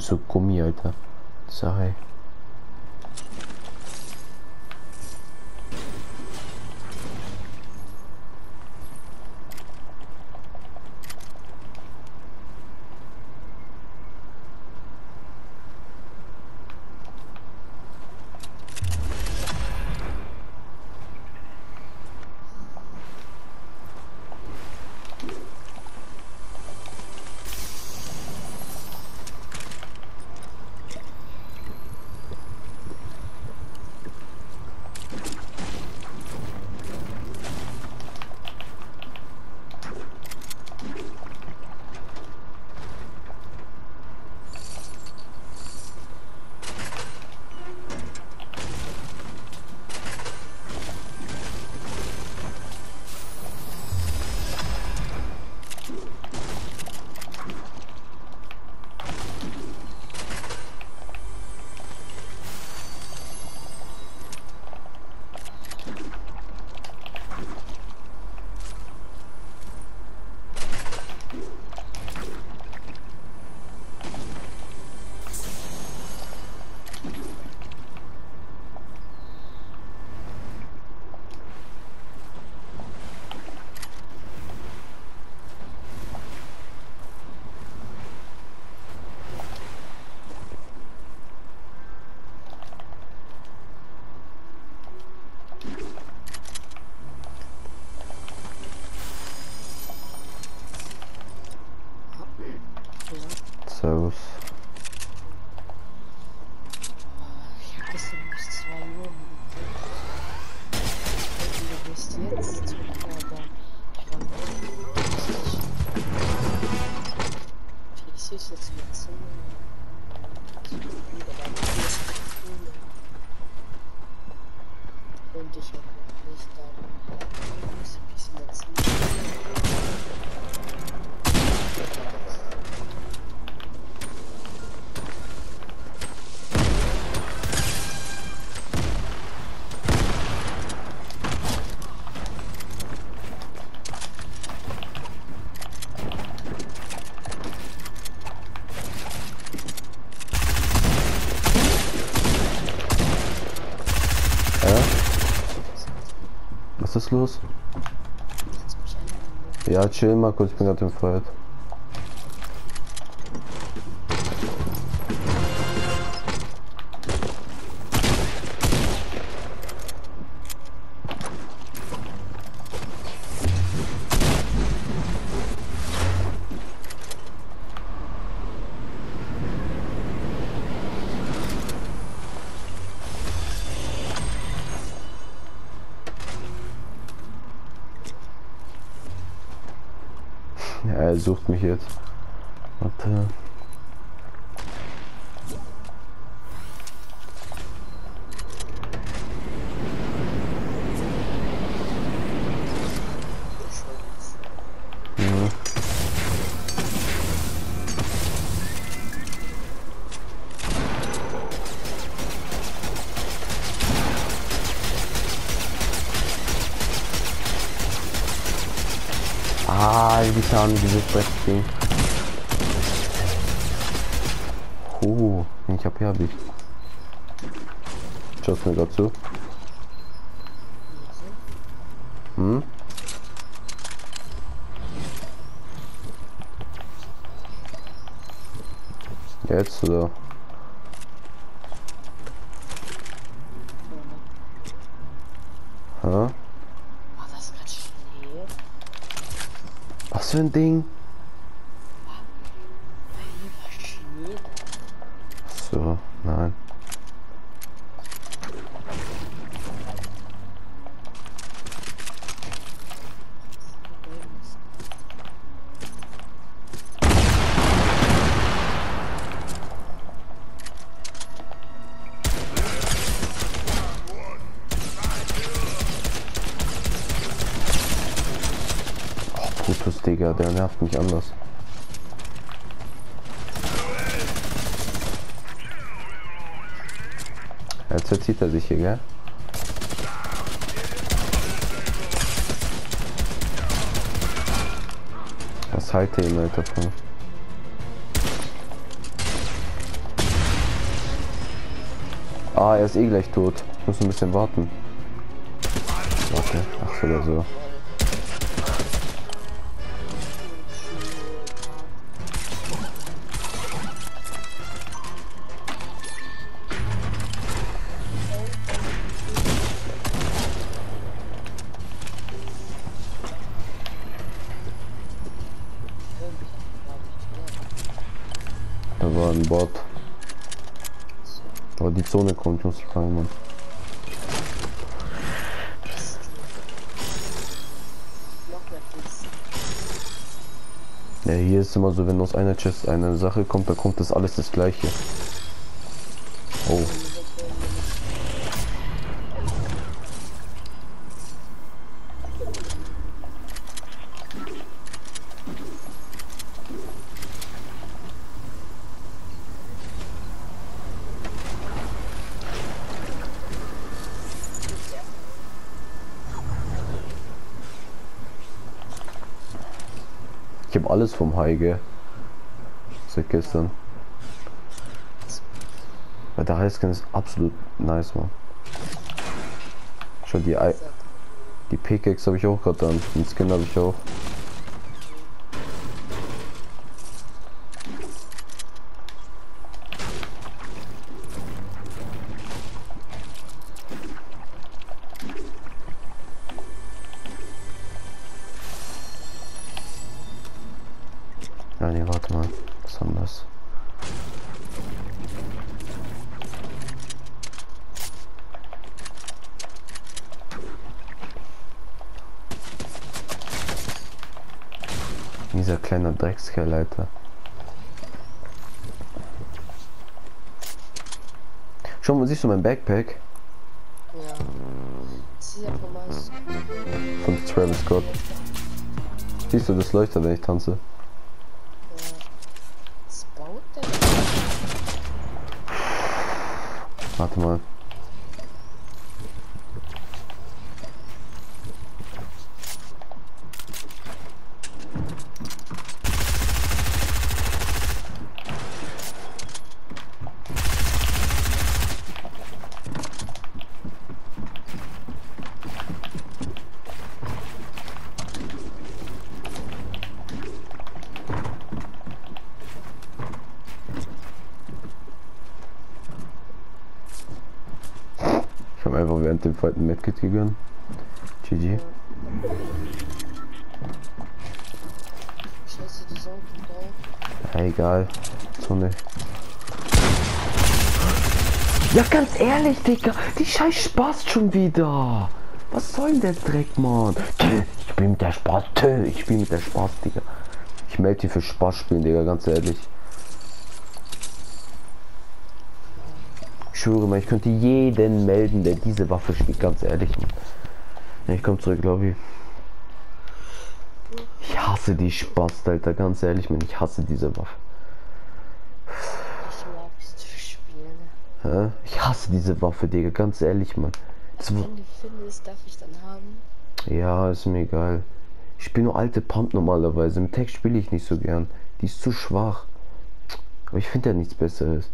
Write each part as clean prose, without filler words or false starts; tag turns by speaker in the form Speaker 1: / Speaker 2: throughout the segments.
Speaker 1: so Gummi, Alter. Sei. Servus.
Speaker 2: Ich hab gestern bis 2 Uhr du bist jetzt aber ich war ich ist jetzt mit 10 und ich habe noch nicht da muss ein bisschen erzählen.
Speaker 1: Was ist los? Ja, chill mal kurz, ich bin gerade im Fight. Ja, er sucht mich jetzt. Warte. Ja. Die schauen dieses Brettding. Ich hab ich. Schaust mir gerade zu. Hm? Jetzt oder? Hä? Was für ein Ding? So, nein. Brutus, Digga, der nervt mich anders. Jetzt verzieht er sich hier, gell? Was halte ich halt davon? Ah, er ist eh gleich tot. Ich muss ein bisschen warten. Warte, ach so oder so. Da war ein Bot. Aber die Zone kommt, muss ich fragen, Mann. Ja, hier ist immer so, wenn aus einer Chest eine Sache kommt, da kommt das alles das gleiche. Oh. Ich habe alles vom Heige. Seit gestern. Weil der Highscan ist absolut nice, man. Schau, die Pickaxe habe ich auch gerade an. Den Skin habe ich auch. Ja, nee, warte mal. Was haben das? Dieser kleine Dreckskerleiter. Schau mal, siehst du mein Backpack?
Speaker 2: Ja. Das ist ja von meist.
Speaker 1: Von Travis Scott. Siehst du, das leuchtet, wenn ich tanze.
Speaker 2: Was baut der?
Speaker 1: Warte mal. Ich habe einfach während dem Fight ein Medkit gegönnt. GG.
Speaker 2: Scheiße, die Sonne kommt auf.
Speaker 1: Ja, egal. So nicht. Ja, ganz ehrlich, Digga. Die Scheiß Spaß schon wieder. Was soll denn der Dreck, Mann? Ich spiel mit der Spaß. Ich spiel mit der Spaß, Digga. Ich melde die für Spaß spielen, Digga, ganz ehrlich. Ich schwöre mal, ich könnte jeden melden, der diese Waffe spielt, ganz ehrlich. Mann. Ja, ich komme zurück, Lobby. Ich hasse die Spaß, Alter, ganz ehrlich, man, ich hasse diese Waffe.
Speaker 2: Ich mag es zu spielen.
Speaker 1: Ja? Ich hasse diese Waffe, Digga, ganz ehrlich, Mann. Das
Speaker 2: Wenn du findest, darf ich dann haben.
Speaker 1: ja, ist mir egal. Ich spiele nur alte Pump normalerweise. Mit Tech spiele ich nicht so gern. Die ist zu schwach. Aber ich finde ja nichts Besseres.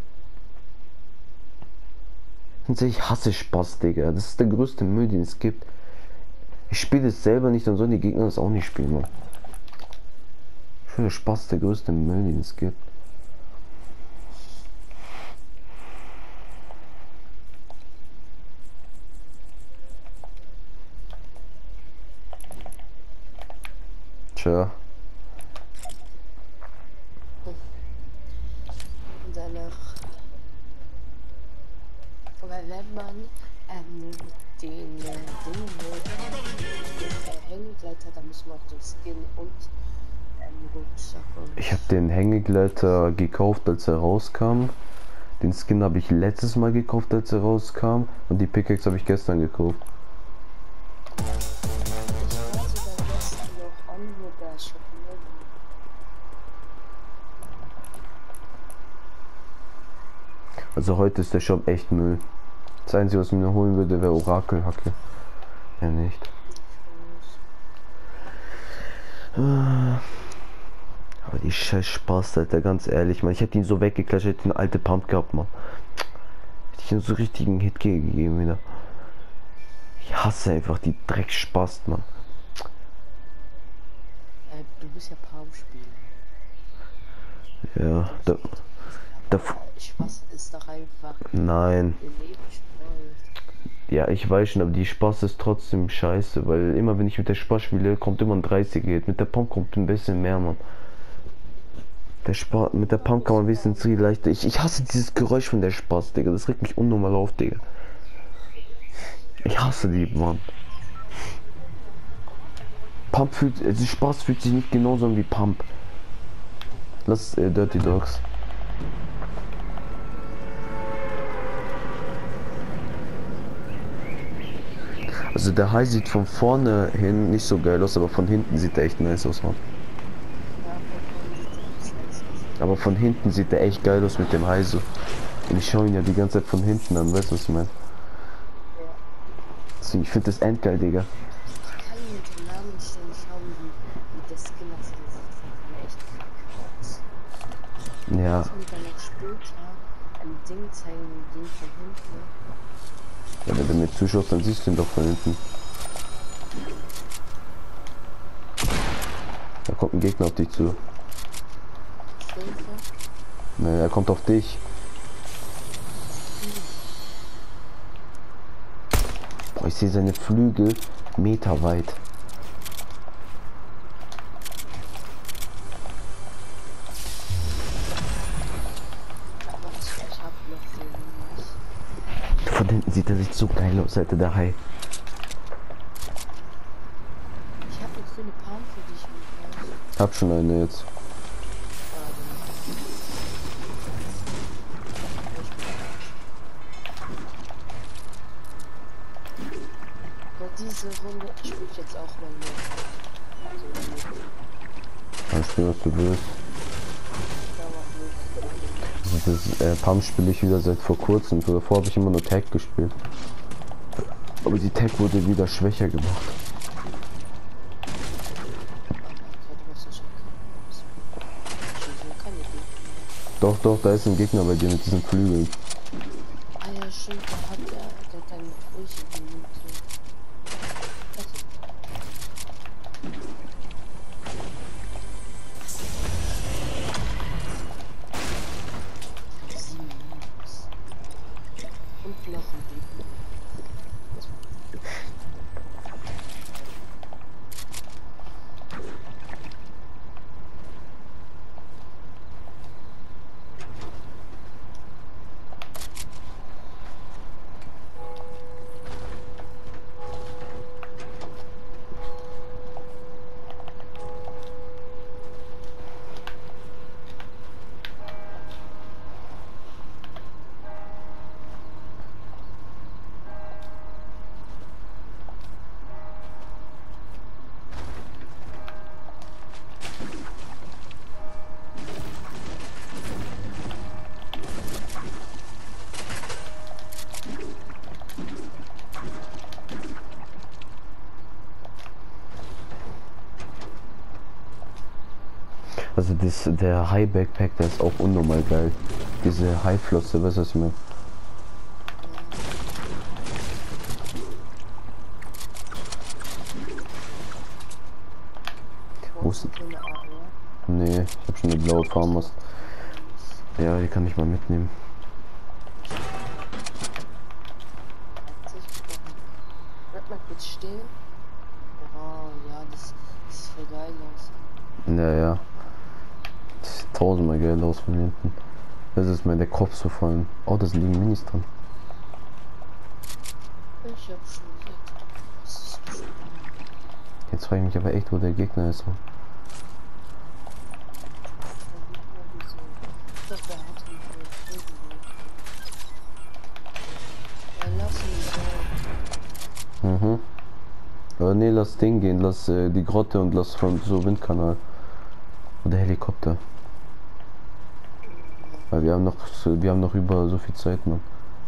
Speaker 1: Und ich hasse Spaß, Digga. Das ist der größte Müll, den es gibt. Ich spiele es selber nicht, dann sollen die Gegner das auch nicht spielen, Mann. Ich finde Spaß der größte Müll, den es gibt. Tja.
Speaker 2: Und danach. Weil wenn man den Hängegleiter, da muss man auch den Skin und Rucksack und.
Speaker 1: Ich habe den Hängegleiter gekauft, als er rauskam. Den Skin habe ich letztes Mal gekauft, als er rauskam. Und die Pickaxe habe ich gestern gekauft.
Speaker 2: Ich war sogar gestern noch an, wo der Shop
Speaker 1: Also heute ist der Shop echt Müll. Das Einzige, was ich mir holen würde, wäre Orakelhacke. Ja, nicht. Aber die scheiß Spaß, Alter, ganz ehrlich, man. Ich hätte ihn so weggeklatscht, ich hätte eine alte Pump gehabt, man. Hätte ich habe so richtigen Hit gegeben wieder. Ich hasse einfach die Drecksspast, Mann.
Speaker 2: Du bist ja Palmspieler.
Speaker 1: Ja, da,
Speaker 2: Spaß ist doch einfach
Speaker 1: nein.
Speaker 2: ihr Leben streut.
Speaker 1: Ja, ich weiß schon, aber die Spaß ist trotzdem scheiße, weil immer wenn ich mit der Spaß spiele, kommt immer ein 30er Hit. Mit der Pump kommt ein bisschen mehr, Mann. Mit der Pump kann man wenigstens viel leichter. Ich hasse dieses Geräusch von der Spaß, Digga. Das regt mich unnormal auf, Digga. Ich hasse die, Mann. Also Spaß fühlt sich nicht genauso an wie Pump. Lass Dirty Dogs. Also der Hai sieht von vorne hin nicht so geil aus, aber von hinten sieht er echt nice aus, Mann. Aber von hinten sieht er echt geil aus mit dem Hai so. Und ich schaue ihn ja die ganze Zeit von hinten an, weißt du, was ich meine? Deswegen, ich finde das endgeil, Digga.
Speaker 2: Ich kann mir den Namen nicht schauen, wie der Skin aus dem sieht. Das kann echt kacke aus.
Speaker 1: Ja.
Speaker 2: Ich mir dann noch später ein Ding zeigen, den von hinten.
Speaker 1: Ja, wenn du mir zuschaust, dann siehst du ihn doch von hinten. Da kommt ein Gegner auf dich zu. Ne, er kommt auf dich. Boah, ich sehe seine Flügel meterweit. Von hinten sieht er sich so geil aus, Alter, der Hai.
Speaker 2: Ich habe eine grüne Palm für dich.
Speaker 1: Ich hab schon eine jetzt.
Speaker 2: Diese Runde spiele ich jetzt auch mal mit.
Speaker 1: Dann spiel, was du willst. Also das Pump spiele ich wieder seit vor kurzem. Davor habe ich immer nur Tag gespielt. Aber die Tag wurde wieder schwächer gemacht. Doch, da ist ein Gegner bei dir mit diesen Flügeln.
Speaker 2: Ah ja, stimmt, da hat der keine Brüche genügt. Und noch ein Gegner.
Speaker 1: Also der High Backpack, der ist auch unnormal geil. Diese High Flosse, was ist mir? Wo ist nee, ich habe schon eine blaue Farmers. Ja, die kann ich mal mitnehmen.
Speaker 2: Bleib mal kurz stehen. Oh ja, das sieht voll geil aus.
Speaker 1: Ja. Das sieht tausendmal geil aus von hinten. Das ist mir der Kopf so fallen. Oh, da liegen Minis dran.
Speaker 2: Ich hab schon gesagt.
Speaker 1: Jetzt frage ich mich aber echt, wo der Gegner ist. Mhm. Aber nee, lass Ding gehen, lass die Grotte und lass von so Windkanal. Oder Helikopter. Weil wir haben noch über so viel Zeit, Mann.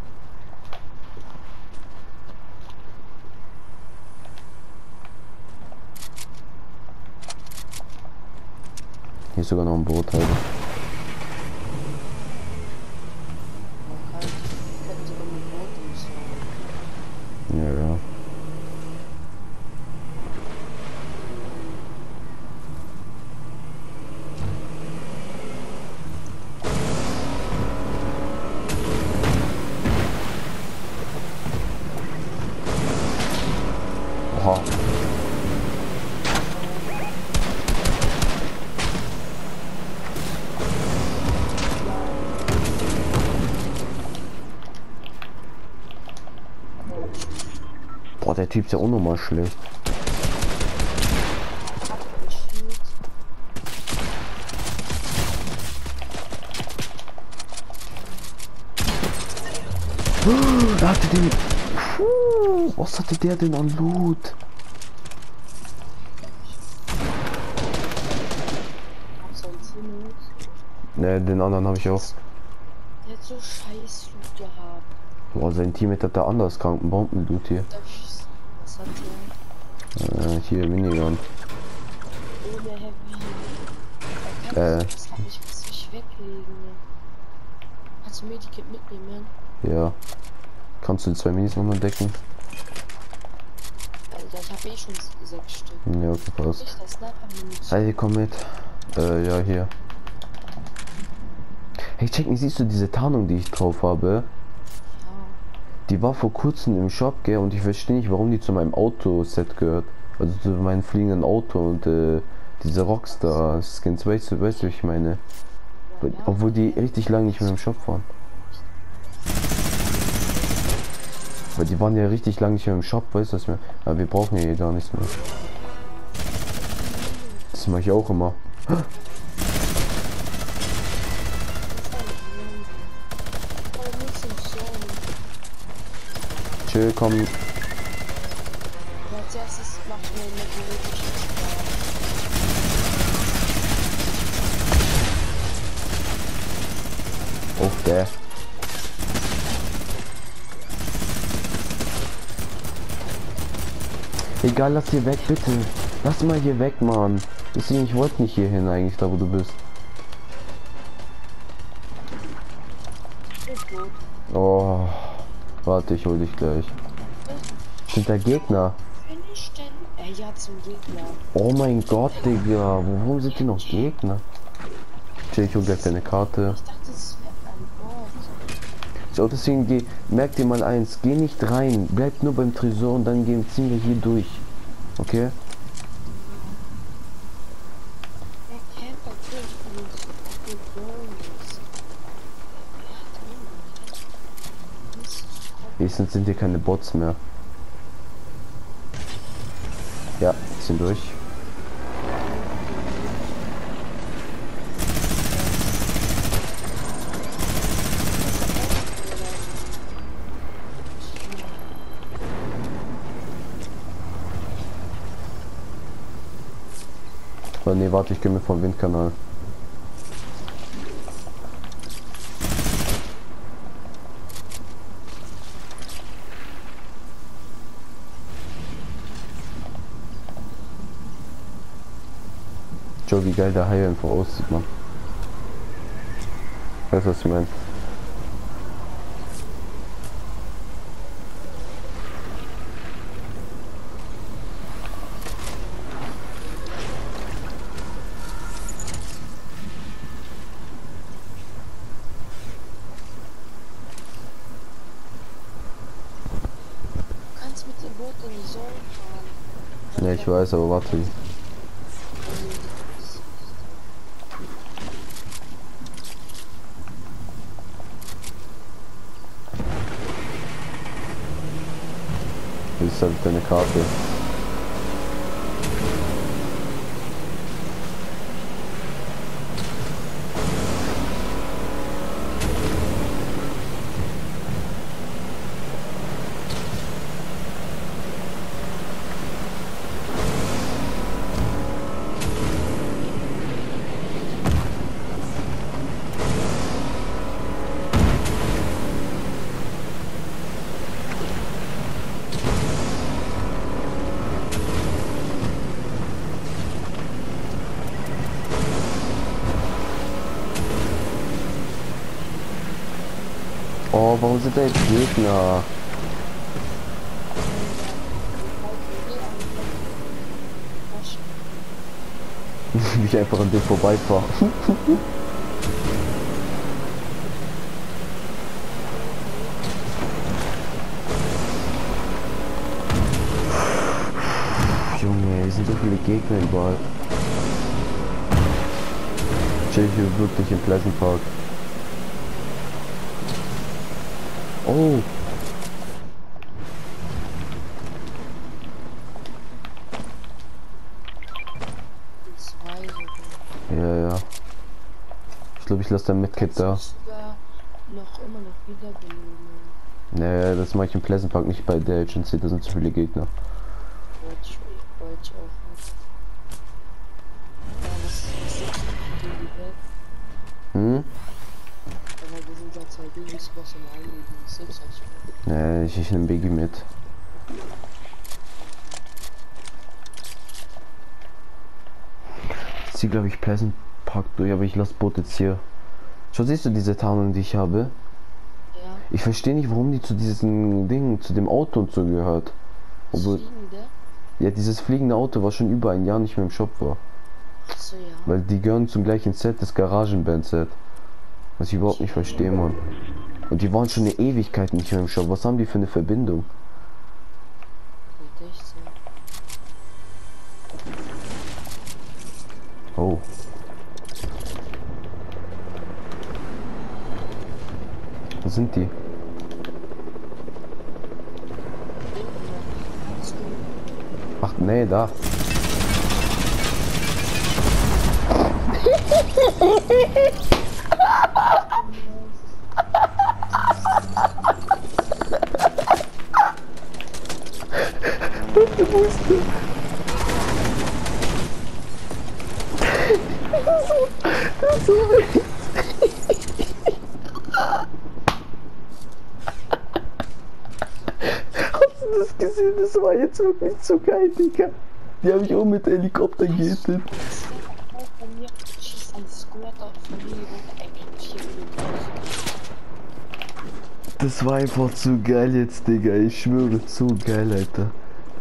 Speaker 1: Hier ist sogar noch ein Boot, Alter. Boah, der Typ ist ja auch nochmal schlecht. Er hatte den... Puh, was hatte der denn an Loot? Ne, den anderen habe ich auch.
Speaker 2: Der hat so scheiß Loot gehabt.
Speaker 1: Boah, sein Teammate hat da anders kranken Bomben-Loot hier.
Speaker 2: Was hat der?
Speaker 1: Hier, Minigun.
Speaker 2: Ohne Heavy. Das hab ich was ich weglegen. Kannst du Medikit mitnehmen?
Speaker 1: Ja. Kannst du die 2 Minis nochmal decken?
Speaker 2: Alter, ich habe eh schon 6 Stück.
Speaker 1: Ja, okay, passt.
Speaker 2: Ich das Sniper-Munition.
Speaker 1: Hey, komm mit. Ja, hier. Hey, check nicht, siehst du diese Tarnung, die ich drauf habe?
Speaker 2: Ja.
Speaker 1: Die war vor kurzem im Shop, gell, und ich verstehe nicht, warum die zu meinem Auto-Set gehört. Also zu meinem fliegenden Auto und diese Rockstar-Skins, weißt du, wie ich meine?
Speaker 2: Ja.
Speaker 1: Obwohl die richtig lange nicht mehr im Shop waren. Weil die waren ja richtig lange nicht mehr im Shop, weißt du was mehr? Aber wir brauchen ja hier gar nichts mehr. Das mache ich auch immer. Chill, komm.
Speaker 2: Als erstes mach ich mir eine theoretische
Speaker 1: Oh, der. Egal, lass hier weg, bitte. Lass mal hier weg, Mann. Deswegen, ich wollte nicht hier hin eigentlich, da wo du bist. Oh, warte, ich hol dich gleich. Sind da Gegner?
Speaker 2: Finish denn? Ja, zum Gegner.
Speaker 1: Oh mein Gott, Digga. Warum sind die noch Gegner? Chill, ich hol gleich deine Karte.
Speaker 2: Ich dachte, es wäre ein Bot.
Speaker 1: So, deswegen merk dir mal eins, geh nicht rein, bleib nur beim Tresor und dann ziehen wir hier durch. Okay?
Speaker 2: Er kennt natürlich von den
Speaker 1: Wenigstens sind hier keine Bots mehr. Ja, sind durch. Oh, nee, warte, ich gehe mir vom Windkanal. Joe, wie geil der Hai einfach aussieht, man. Weißt du, was ich meine?
Speaker 2: Du kannst mit dem Boot in die Zone fahren.
Speaker 1: Ja, ich weiß, aber warte. Jetzt habe ich deine Karte. Oh, warum sind da jetzt Gegner? Wie ich einfach an dem vorbeifahre. Junge, hier sind so viele Gegner überall. Chill hier wirklich im Pleasant Park. Oh. Ich lasse dein Medkit da.
Speaker 2: Sogar noch immer noch wiederbeleben.
Speaker 1: Nee, das mache ich im Pleasant Park nicht bei der Agency, da sind zu viele Gegner.
Speaker 2: Wollte ich auch nicht. Ja, was ist das?
Speaker 1: Hm?
Speaker 2: Aber wir sind ja zwei Babys, was im Einleben. Das ist halt schon.
Speaker 1: Nee, ich nehme Biggie mit. Ich zieh, glaube ich, Pleasant Park durch, aber ich lasse Boot jetzt hier. Schon siehst du diese Tarnung, die ich habe?
Speaker 2: Ja.
Speaker 1: Ich verstehe nicht, warum die zu diesem Ding, zu dem Auto und so gehört. Obwohl,
Speaker 2: Fliegende?
Speaker 1: ja, dieses fliegende Auto, was schon über ein Jahr nicht mehr im Shop war.
Speaker 2: Achso, ja.
Speaker 1: Weil die gehören zum gleichen Set, das Garagenband-Set. Was ich überhaupt nicht verstehe, Mann. Und die waren schon eine Ewigkeit nicht mehr im Shop. Was haben die für eine Verbindung?
Speaker 2: Geht echt so.
Speaker 1: Oh. Wo sind die? Ach, nee, da. Hast du das gesehen? Das war jetzt wirklich so geil, Digga. Die habe ich auch mit Helikopter gehittet.
Speaker 2: Auch von mir schießt ein Squad auf von mir und explodiert.
Speaker 1: Das war einfach zu geil jetzt, Digga. Ich schwöre, zu geil, Alter.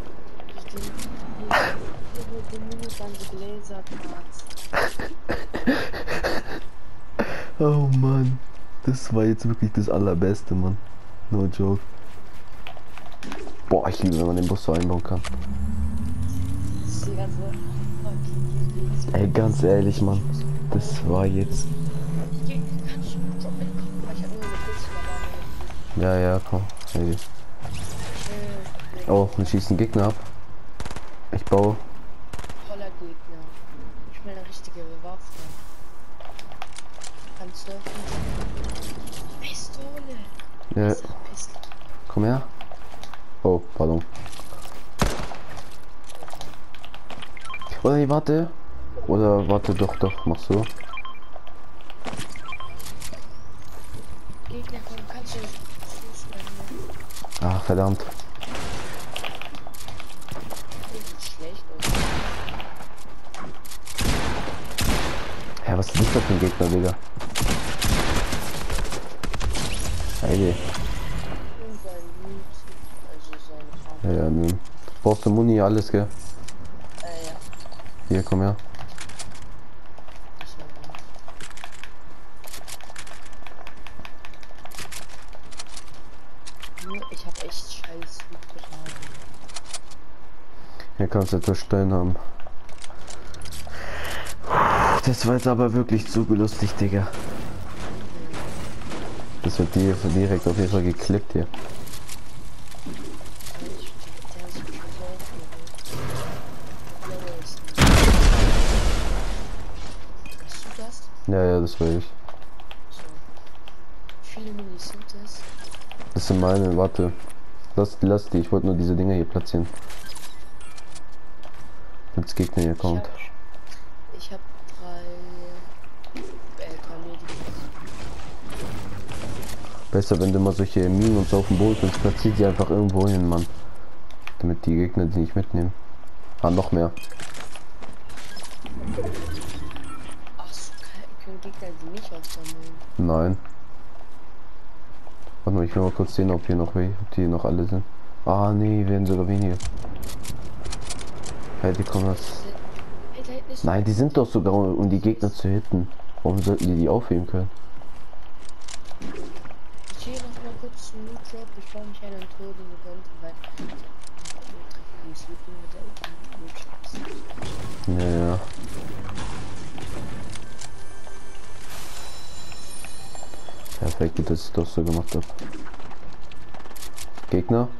Speaker 1: Oh Mann. Das war jetzt wirklich das Allerbeste, Mann. No joke. Boah, ich liebe, wenn man den Bus so einbauen kann. Ey, ganz ehrlich, Mann. Das war jetzt... Ja, ja, komm. Hey. Oh, wir schießen Gegner ab. Ich baue.
Speaker 2: Voller Gegner. Ich will eine richtige Waffe. Kannst du? Pistole.
Speaker 1: Ja.
Speaker 2: Pistole.
Speaker 1: Komm her. Oh, pardon. Oder nee, warte. Oder warte, doch, mach so.
Speaker 2: Gegner kommen, kannst du
Speaker 1: Ach, verdammt.
Speaker 2: schlecht
Speaker 1: Ja, was ist das für ein Gegner, Digga? Hey,
Speaker 2: also
Speaker 1: ja, ne. Brauchst du Muni, alles, gell?
Speaker 2: ja.
Speaker 1: Hier, komm her.
Speaker 2: Ich hab echt scheiß Hüte.
Speaker 1: Hier kannst du etwas Stein haben. Das war jetzt aber wirklich zu lustig, Digga. Das wird direkt auf jeden Fall geklippt hier.
Speaker 2: Hast du das?
Speaker 1: Ja, das will ich.
Speaker 2: So. Viele Minis sind das.
Speaker 1: Das sind meine, warte. Lass die, ich wollte nur diese Dinger hier platzieren. Wenn's Gegner hier kommt.
Speaker 2: Ich hab drei Medien.
Speaker 1: Besser, wenn du mal solche Minen und so auf dem Boot und platziert die einfach irgendwo hin, Mann. Damit die Gegner die nicht mitnehmen. Ah, noch mehr.
Speaker 2: Ach so, können Gegner die nicht aufsammeln?
Speaker 1: Nein. Warte mal, ich will mal kurz sehen, ob hier noch ob die noch alle sind. Ah, nee, werden sogar weniger. Hey, die kommen das. Nein, die sind doch sogar, um die Gegner zu hitten. Warum sollten die aufheben können?
Speaker 2: Ich gehe noch mal kurz zum Loot Drop. Ich baue mich einen Tod in die Wand, weil
Speaker 1: Ja. Perfekt, gut, dass ich das so gemacht habe. Gegner?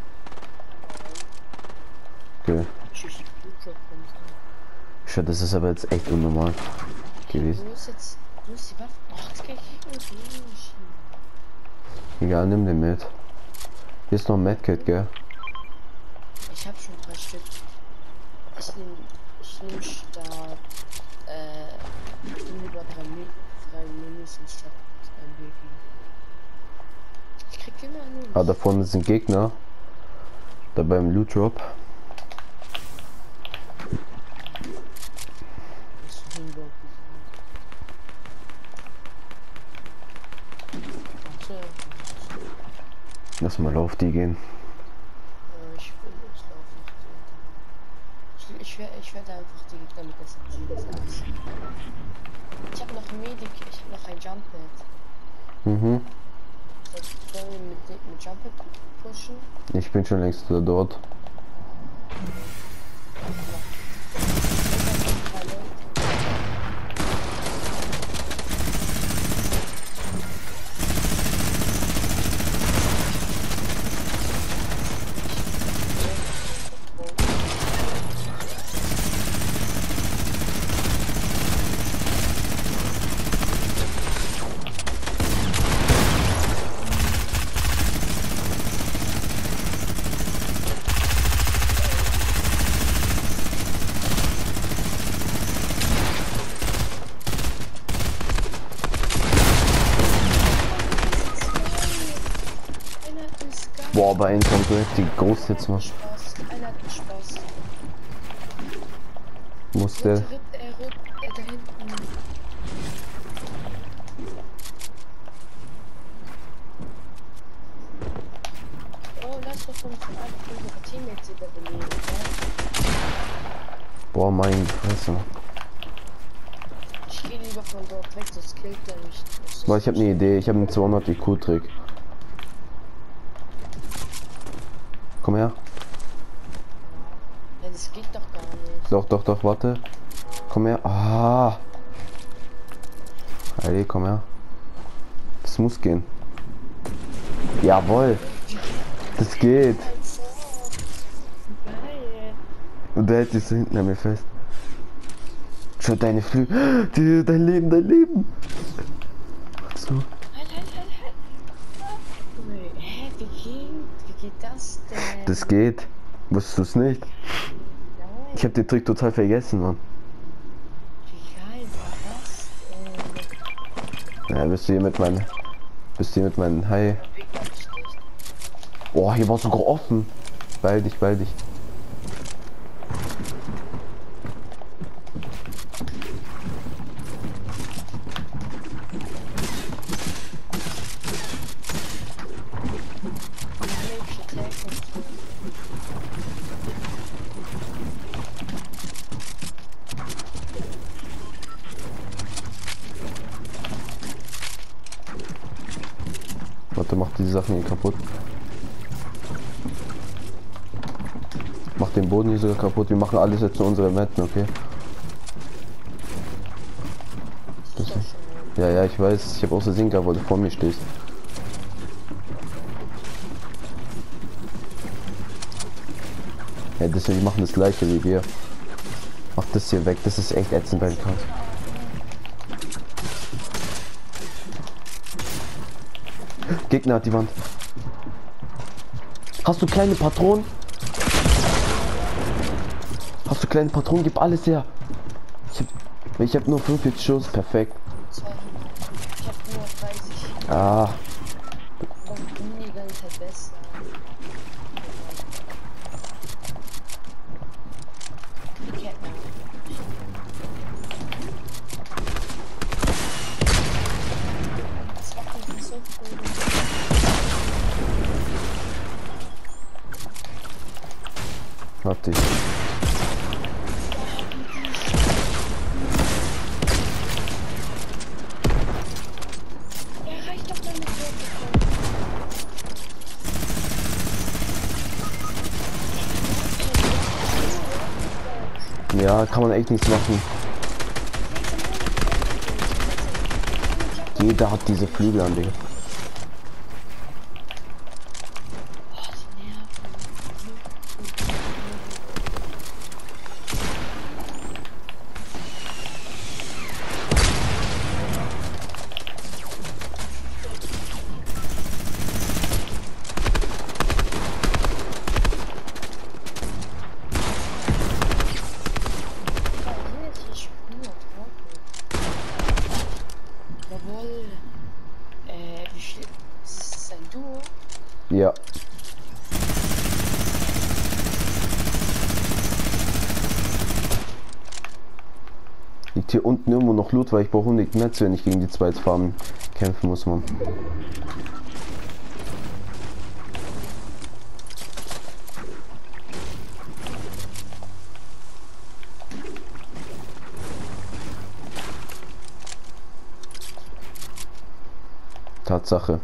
Speaker 1: Okay.
Speaker 2: Tschüss, Loot Drop kommt.
Speaker 1: Schau, das ist aber jetzt echt unnormal gewesen.
Speaker 2: Wo ist jetzt Wo ist die Waffe? Ach, das kann ich nicht mehr
Speaker 1: Egal, nimm den mit. Hier ist noch ein Medkit, gell?
Speaker 2: Ich habe schon 3 Stück. Ich nehm statt lieber 3 Minis statt ein Baby. Ich krieg immer nur.
Speaker 1: Ah, da vorne sind Gegner. Da beim Loot Drop. Lass mal auf die gehen.
Speaker 2: Ich will jetzt laufen. Ich werde einfach die Gegner mit SMG besetzen. Ich habe noch ein Medic, ich habe noch ein Jump Pad.
Speaker 1: Mhm.
Speaker 2: Sollen wir mit Jump Pad pushen?
Speaker 1: Ich bin schon längst dort. Boah, bei einem kommt richtig groß jetzt mal.
Speaker 2: Spaß. Einer hat Spaß.
Speaker 1: Muss der.
Speaker 2: Er rückt, da hinten. Oh, lass doch unsere Teammates überleben, ja?
Speaker 1: Boah, mein Fresse.
Speaker 2: Ich gehe lieber von dort weg, das killt er nicht.
Speaker 1: Boah, ich habe eine Idee. Ich habe einen 200 IQ-Trick. Komm her.
Speaker 2: Ja, das geht doch gar nicht.
Speaker 1: Doch, warte. Komm her. Ah. Alter, komm her. Das muss gehen. Jawohl. Das geht.
Speaker 2: Also, geil.
Speaker 1: Und der hält sich so hinten an mir fest. Schau deine Flügel. Dein Leben. So.
Speaker 2: Halt. Hä, wie geht das denn?
Speaker 1: Das geht. Wusstest du es nicht?
Speaker 2: Nein,
Speaker 1: Ich habe den Trick total vergessen, Mann.
Speaker 2: wie geil war das denn?
Speaker 1: Ja, bist du hier mit meinen Hai.
Speaker 2: Wie glaub ich nicht.
Speaker 1: Oh, hier war sogar offen. Beeil dich. Warte, mach die Sachen hier kaputt. Mach den Boden hier sogar kaputt. Wir machen alles jetzt zu unseren Metten, okay? Das ist, ja, ich weiß. Ich habe auch so Sinker, weil du vor mir stehst. Ja, deswegen machen das gleiche wie wir. Mach das hier weg. Das ist echt ätzend beim Kampf. Gegner hat die Wand. Hast du kleine Patronen? Gib alles her. Ich hab nur 45 Schuss. Perfekt.
Speaker 2: 200. Ich hab nur 30.
Speaker 1: Ah,
Speaker 2: Und Minigun ist halt besser. Die Ketten. Das macht mich so cool.
Speaker 1: warte ich.
Speaker 2: Ja, reicht doch damit so.
Speaker 1: Ja, kann man echt nichts machen. Jeder hat diese Flügel an Digga. Ja. Liegt hier unten irgendwo noch Loot, weil ich brauche 100 Netz, wenn ich gegen die Zweitfarben kämpfen muss, man. Tatsache.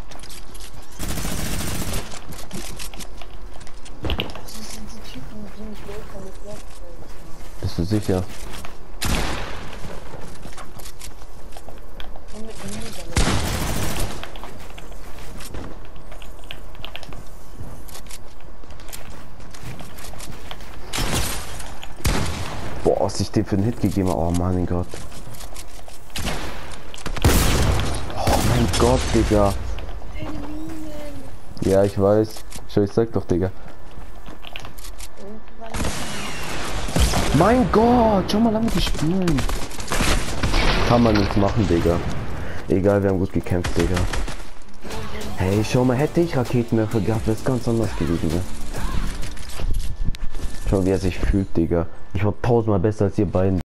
Speaker 2: Das sind die Typen, die mich locker mit Werkzeugen.
Speaker 1: Bist du sicher?
Speaker 2: Und mit mir damit.
Speaker 1: Boah, was ich dem für einen Hit gegeben habe. Oh mein Gott. Oh mein Gott, Digga.
Speaker 2: Keine Minen.
Speaker 1: Ja, ich weiß. Schau, ich sag doch, Digga.
Speaker 2: Irgendwann.
Speaker 1: Mein Gott, schau mal, die spielen. Kann man nicht machen, Digga. Egal, wir haben gut gekämpft, Digga. Hey, schau mal, hätte ich Raketenwerfer gehabt, wäre es ganz anders gewesen, ne? Schau, wie er sich fühlt, Digga. Ich war tausendmal besser als ihr beiden.